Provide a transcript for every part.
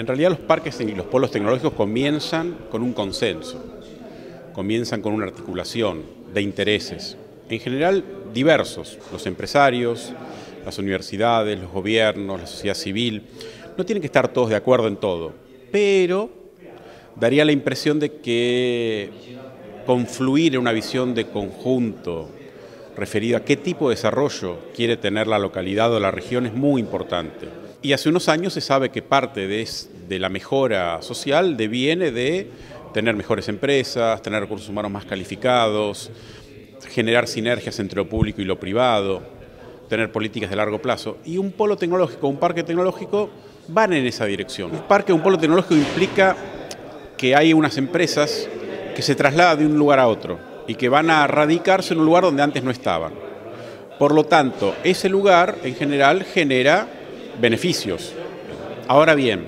En realidad los parques y los polos tecnológicos comienzan con un consenso, comienzan con una articulación de intereses, en general diversos, los empresarios, las universidades, los gobiernos, la sociedad civil, no tienen que estar todos de acuerdo en todo, pero daría la impresión de que confluir en una visión de conjunto referida a qué tipo de desarrollo quiere tener la localidad o la región es muy importante. Y hace unos años se sabe que parte de la mejora social deviene de tener mejores empresas, tener recursos humanos más calificados, generar sinergias entre lo público y lo privado, tener políticas de largo plazo. Y un polo tecnológico, un parque tecnológico van en esa dirección. Un parque, un polo tecnológico implica que hay unas empresas que se trasladan de un lugar a otro y que van a radicarse en un lugar donde antes no estaban. Por lo tanto, ese lugar en general genera beneficios. Ahora bien,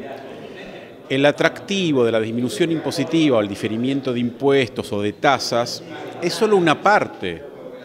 el atractivo de la disminución impositiva o el diferimiento de impuestos o de tasas es solo una parte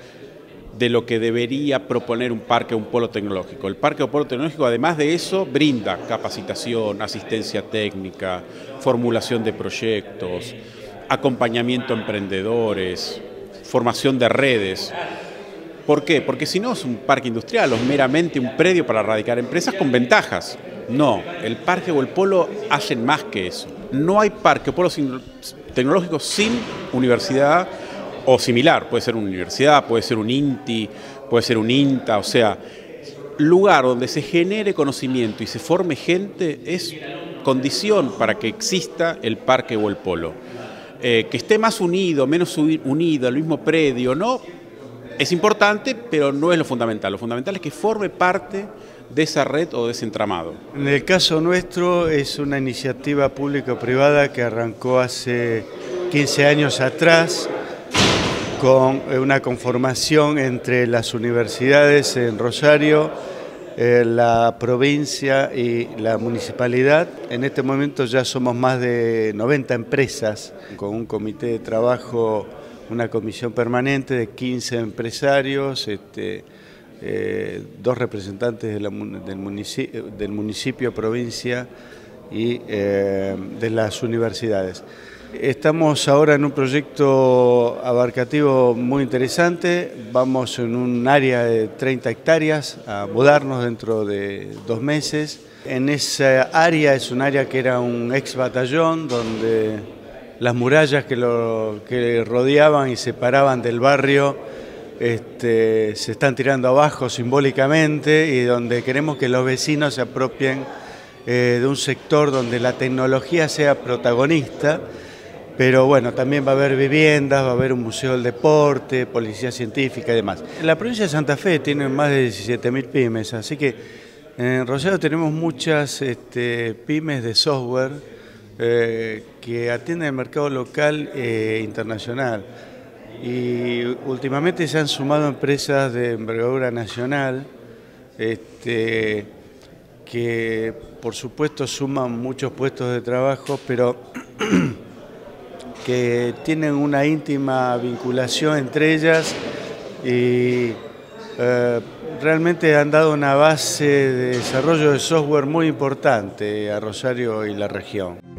de lo que debería proponer un parque o un polo tecnológico. El parque o polo tecnológico, además de eso, brinda capacitación, asistencia técnica, formulación de proyectos, acompañamiento a emprendedores, formación de redes. ¿Por qué? Porque si no es un parque industrial o es meramente un predio para radicar empresas con ventajas. No, el parque o el polo hacen más que eso. No hay parque o polo tecnológico sin universidad o similar. Puede ser una universidad, puede ser un INTI, puede ser un INTA. O sea, lugar donde se genere conocimiento y se forme gente es condición para que exista el parque o el polo. Que esté más unido, menos unido, el mismo predio, no, es importante, pero no es lo fundamental. Lo fundamental es que forme parte de esa red o de ese entramado. En el caso nuestro es una iniciativa público-privada que arrancó hace 15 años atrás con una conformación entre las universidades en Rosario, la provincia y la municipalidad. En este momento ya somos más de 90 empresas con un comité de trabajo, una comisión permanente de 15 empresarios, dos representantes del municipio, provincia y de las universidades. Estamos ahora en un proyecto abarcativo muy interesante. Vamos en un área de 30 hectáreas a mudarnos dentro de 2 meses. En esa área es un área que era un ex batallón donde las murallas que rodeaban y separaban del barrio se están tirando abajo simbólicamente y donde queremos que los vecinos se apropien de un sector donde la tecnología sea protagonista, pero bueno, también va a haber viviendas, va a haber un museo del deporte, policía científica y demás. La provincia de Santa Fe tiene más de 17.000 pymes, así que en Rosario tenemos muchas pymes de software que atienden el mercado local e internacional. Y últimamente se han sumado empresas de envergadura nacional que por supuesto suman muchos puestos de trabajo, pero que tienen una íntima vinculación entre ellas y realmente han dado una base de desarrollo de software muy importante a Rosario y la región.